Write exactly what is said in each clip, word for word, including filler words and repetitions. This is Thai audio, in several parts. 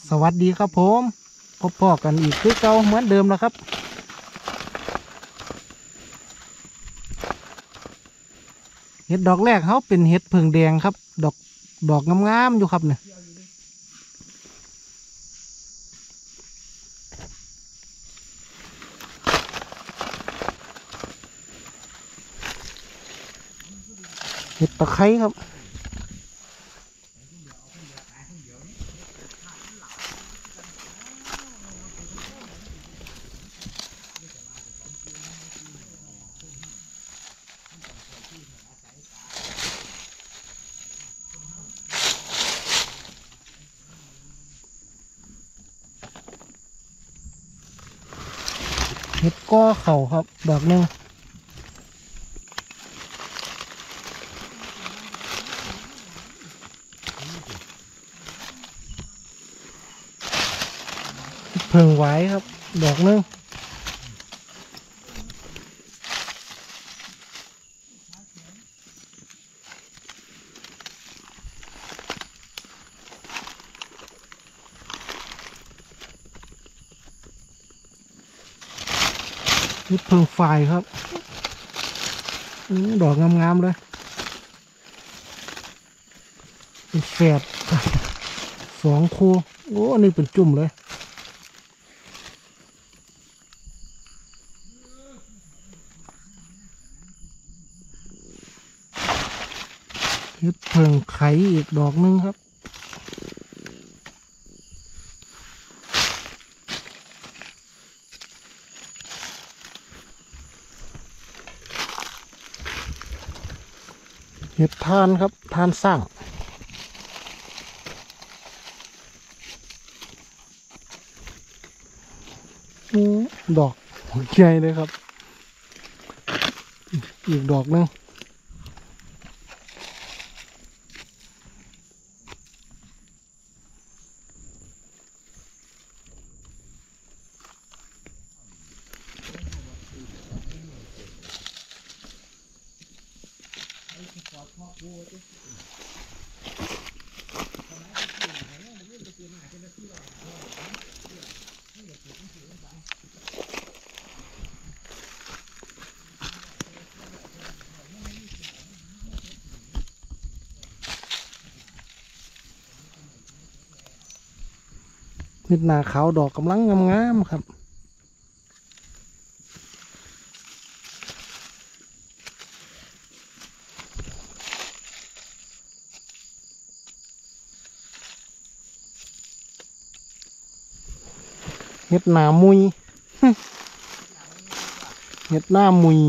สวัสดีครับผมพบพ่อกันอีกคือเก่าเหมือนเดิมแล้วครับเห็ดดอกแรกเขาเป็นเห็ดผึ่งแดงครับดอกดอกงามๆอยู่ครับเนี่ยเห็ดตะไคร้ครับเห็ดก้อเข่าครับดอกหนึ่งเพิ่งไว้ครับดอกหนึ่งเห็ดเพิ่งไฟครับดอกงามๆเลยเป็นแฝดสองคู่โอ้อันนี้เป็นจุ่มเลยเห็ดเพิ่งไข่อีกดอกหนึ่งครับเห็ดทานครับทานสร้างดอกใหญ่เลยครับอีกดอกนึงเห็ดหนาขาวดอกกำลังงามๆครับเห็ดหนามุยเห็ดหน้ามุย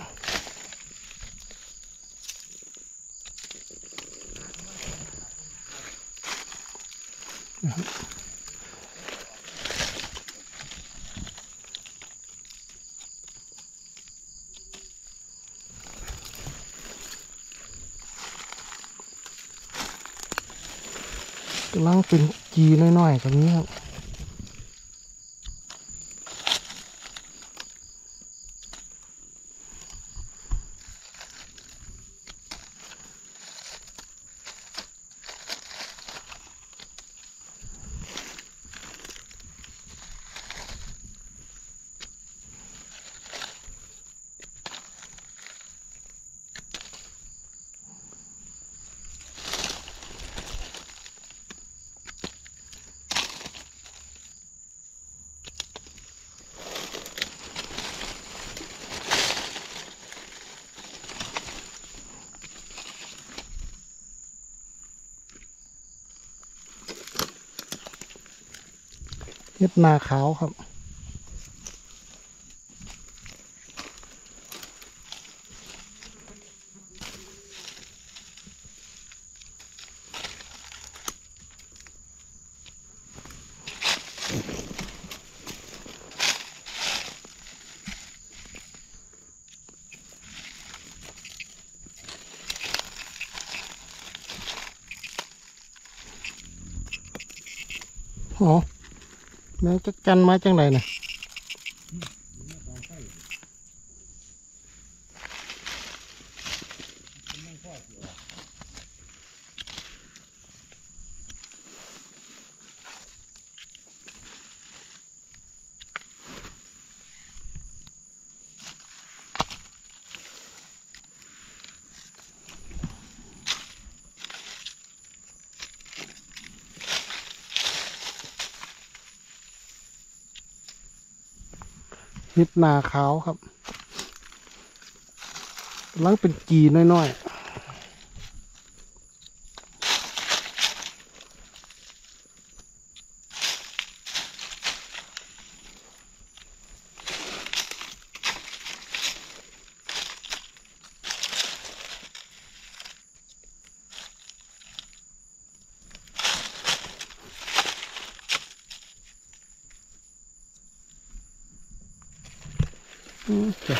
กำลังเป็นจีน้อยๆแบบนี้ครับเห็ดหนาขาวครับอ๋อแม่งจะกันมาจังไรเนี่ยเห็ดนาขาวครับกำลังเป็นกีน้อยๆอืมจ้ะ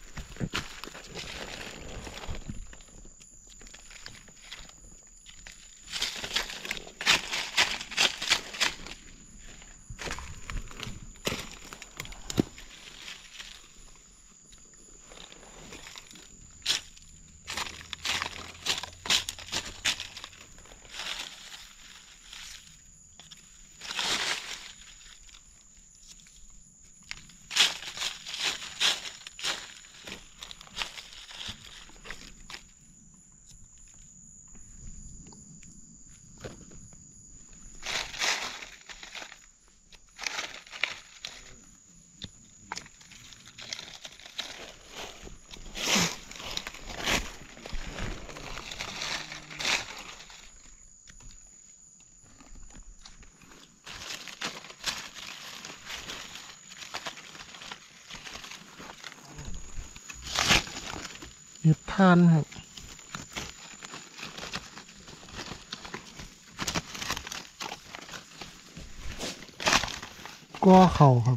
เห็ดทานครับก็เข่าครับ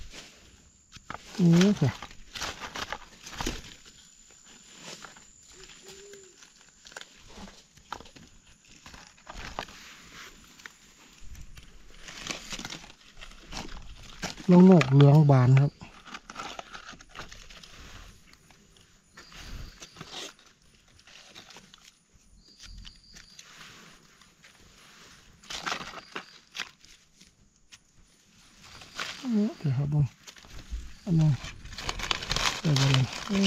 นี่ค่ะลงโงกเหลืองบานครับนี่เดี๋ยวครับผมอันนี้เดี๋ยวเลย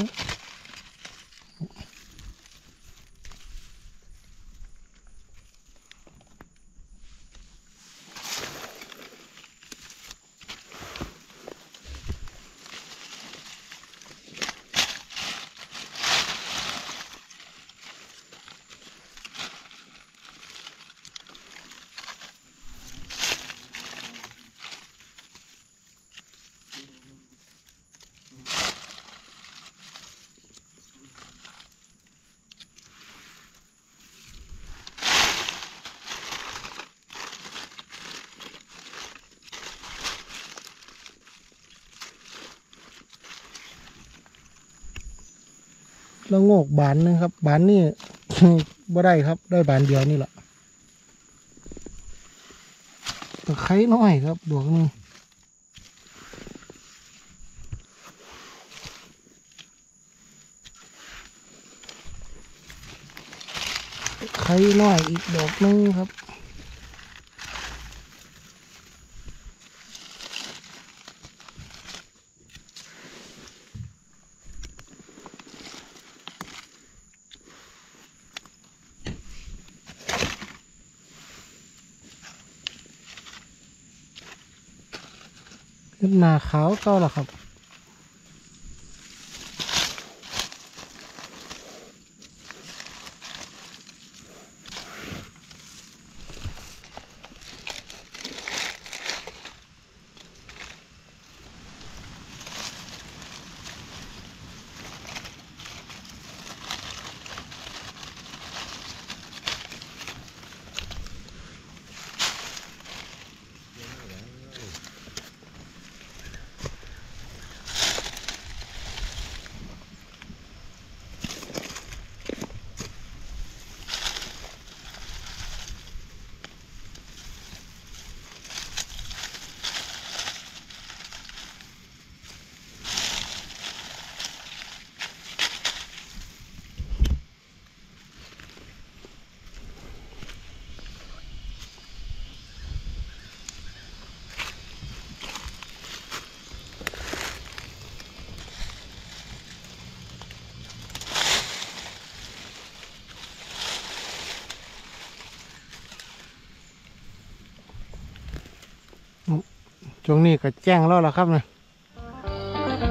แล้วโงกบานนึงครับบานนี่ บ่ได้ครับได้บานเดียวนี่แหละตะไคร้น้อยครับดวงนึงตะไคร้น้อยอีกดอกนึงครับเห็ดนาขาวเก้าละครับช่วงนี้ก็แจ้งแล้วล่ะครับนะ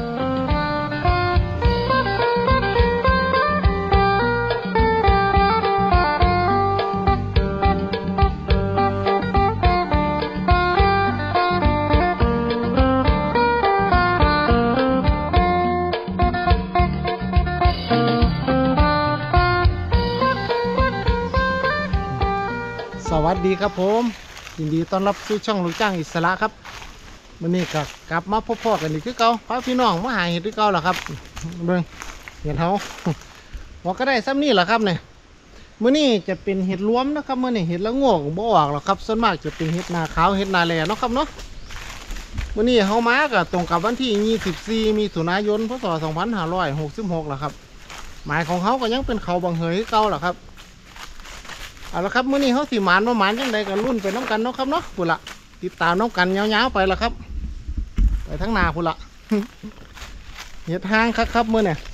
วัสดีครับผมยินดีต้อนรับสู่ช่องลูกจ้างอิสระครับวันนี้ก็กลับมาพบพ่อกันอีกคือเก่าพาพี่น้องมาหาเห็ดคือเก่าแหละครับเบิ่งเห็ดเฮาบอกก็ได้ซ้ำนี่แหละครับเนี่ยมื้อนี้จะเป็นเห็ดรวมนะครับมื้อนี้เห็ดละโงกบ่ออกหรอกครับส่วนมากจะเป็นเห็ดนาขาวเห็ดนาแลเนาะครับเนาะมื้อนี้เฮามาก็ตรงกับวันที่ยี่สิบสี่มีถุนายนพศสองพันห้าร้อยหกสิบหกแหละครับหมายของเขาก็ยังเป็นเขาบางเหยคือเก่าแหละครับเอาละครับมื้อนี้เขาสิหมานมาหมานจังใดกันรุ่นไปน้ำกันเนาะครับเนาะพุ่นละติดตามน้ำกันยาวๆไปละครับไปทั้งนาพุ่นละเห็ดห้างครับครับมื้อเนี่ย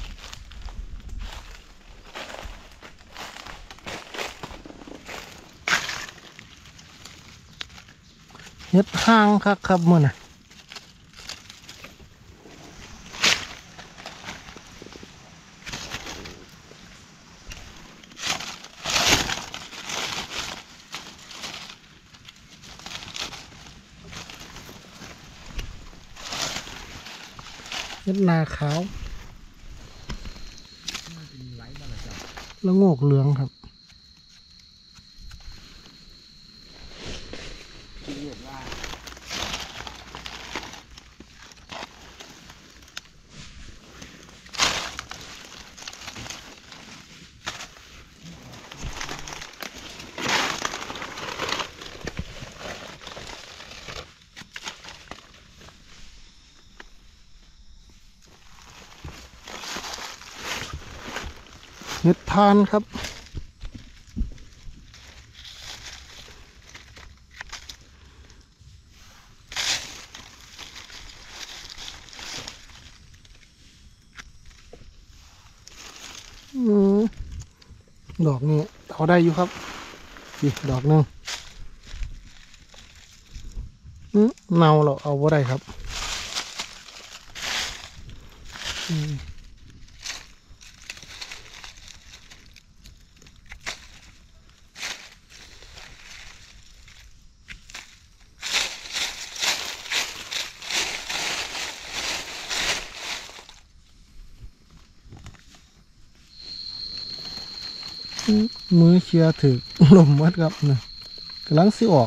เห็ดห้างครับครับมื้อเนี่ยเห็ดนาขาวแล้วโงกเหลืองครับเห็ดทานครับอืมดอกนี้เอาได้อยู่ครับอีกดอกหนึ่งอืมเนาเราเอาไ่ได้ครับอืมมือเชียร์ถือลมวัดครับนะกำลังสิออก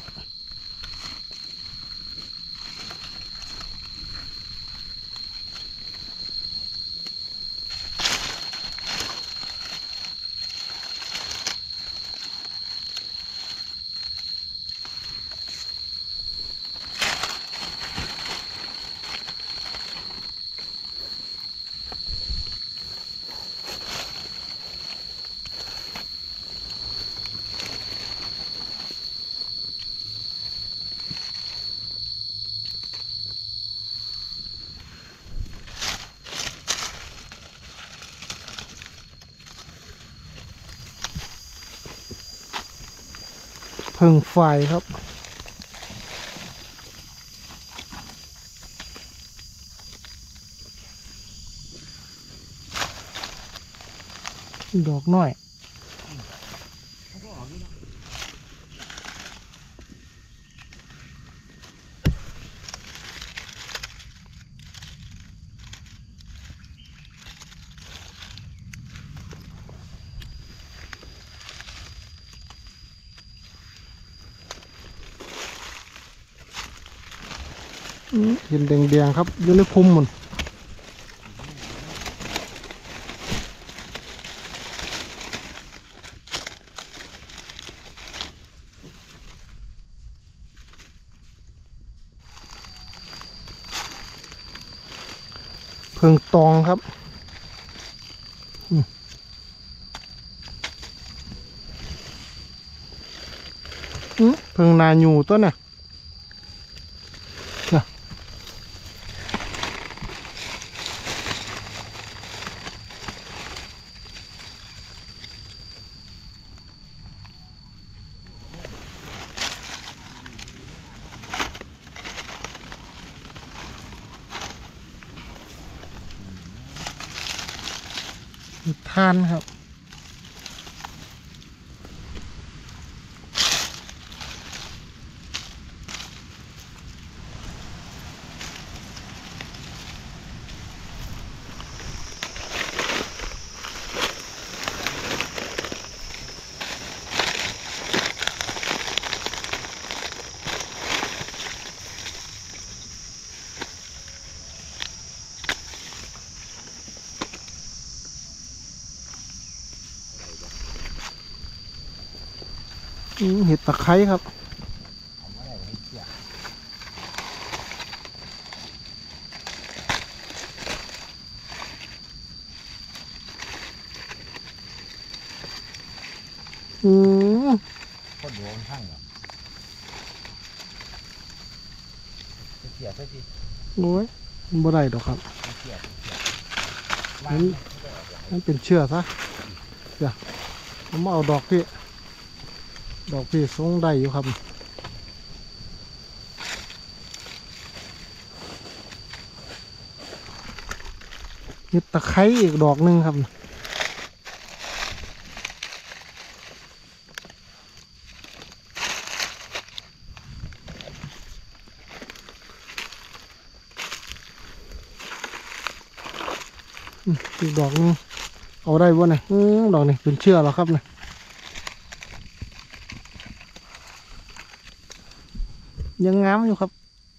เพิ่งไฟครับดอกน้อยเห็นแดงๆครับอยู่ในพุ่มมันเพิ่งตองครับเพิ่งนาอยู่ต้นน่ะทานครับอืมเห็ดตะไคร้ครับอืมคนหัวมันทั้งเหรอเสียบไปสิโอ้ยมันบ่ได้ดอกครับนั่นนั่นเป็นเชือกซะเดี๋ยวผมมาเอาดอกพี่ดอกพี่ทรงได้อยู่ครับเห็ดตะไคร้อีกดอกหนึ่งครับอีกดอกนึงเอาได้บ่เนี่ยดอกนี่เป็นเชือกแล้วครับเนี่ยยังงามอยู่ครับ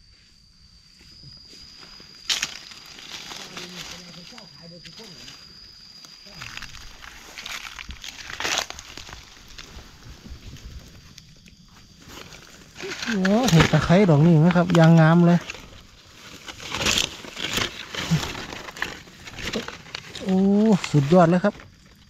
โอ้เห็ดตะไคร้ดอกนี้นะครับยังงามเลยโอ้สุดยอดเลยครับ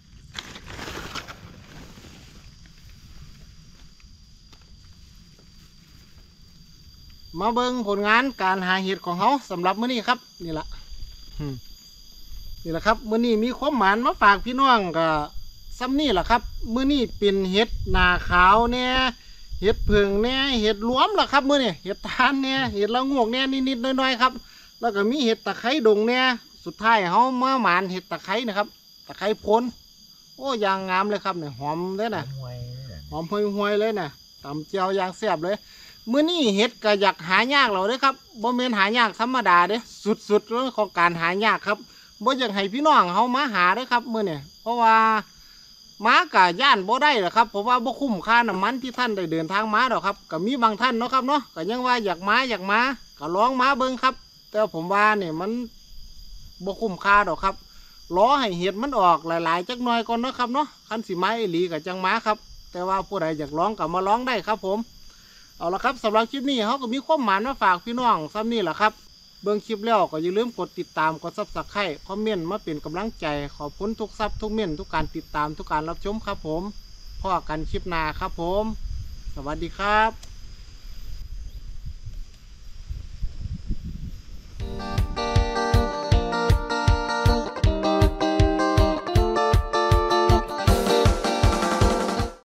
มาเบิ่งผลงานการหาเห็ดของเขาสำหรับมื้อนี้ครับนี่แหละนี่แหละครับมื้อนี้มีความหมานมาฝากพี่น้องกับซ้ำนี่แหละครับมื้อนี้เป็นเห็ดหนาขาวเนี่ยเห็ดเพิงเนี่ยเห็ดรวมแหละครับมื้อนี้เห็ดทานเนี่ยเห็ดละงวกเนี่ยนิดๆน้อยๆครับแล้วก็มีเห็ดตะไคร้ดงเนี่ยสุดท้ายเขามาหมานเห็ดตะไคร้นะครับตะไคร้พ้นโอ้ยางงามเลยครับเนี่ยหอมเลยนะหอมห่วยๆเลยนะตำเจียวยางแซ่บเลยมื้อนี้เห็ดก็อยากหายากเราเด้ครับบ่แม่นหายากธรรมดาเด้สุดๆเรื่องของการหายากครับบ่อยากให้พี่น้องเขามาหาเด้ครับมื้อนี้เพราะว่าม้ากะย่านบ่ได้หรอกครับเพราะว่าบ่คุ้มค่าน้ำมันที่ท่านได้เดินทางมาหรอกครับก็มีบางท่านเนาะครับเนาะก็ยังว่าอยากมาอยากมาก็ลองมาเบิ่งครับแต่ผมว่าเนี่ยมันบ่คุ้มค่าดอกครับรอให้เห็ดมันออกหลายๆจักหน่อยก่อนเนาะครับเนาะคันสิมาอีหลีก็จังมาครับแต่ว่าผู้ใดอยากลองก็มาลองได้ครับผมเอาละครับสำหรับคลิปนี้เขาก็มีความหมายมาฝากพี่น้องซ้ำนี่แหละครับเบิ่งคลิปแล้วก็อย่าลืมกดติดตามกดซับสไครต์คอมเมนต์มาเป็นกำลังใจขอบคุณทุกซับทุกเม่นทุกการติดตามทุกการรับชมครับผมพอกันคลิปหน้าครับผมสวัสดีครับ